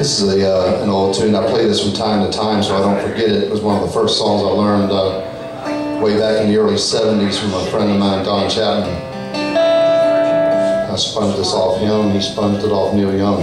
This is an old tune. I play this from time to time so I don't forget it. It was one of the first songs I learned way back in the early 70s from a friend of mine, Don Chapman. I sponged this off him, he sponged it off Neil Young.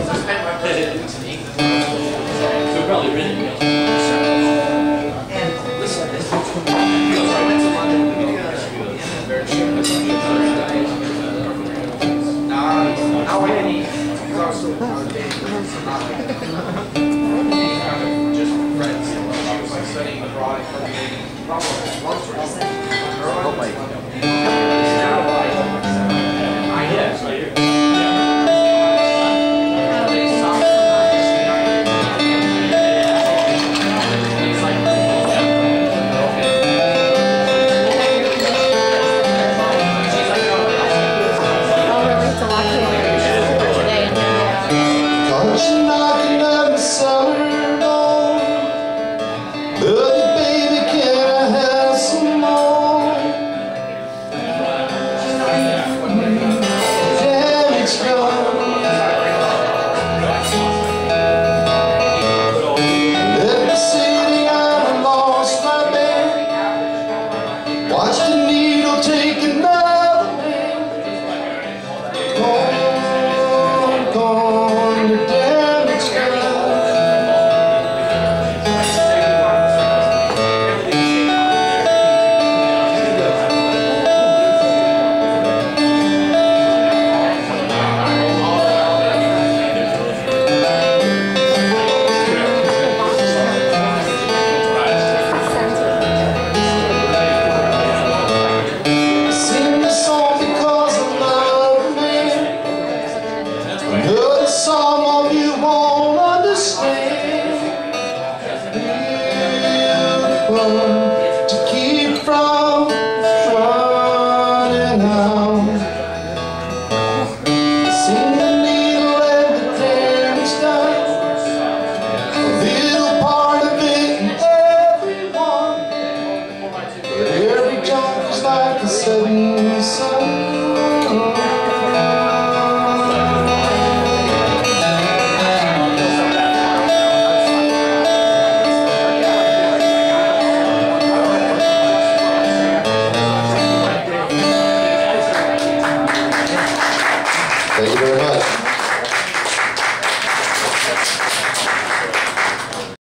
Watch the needle take another man. Gone, you're damaged some of you won't understand. To keep from running out. Seen the needle and the damage done. A little part of it in everyone, but every jump is like the setting sun. Thank you very much.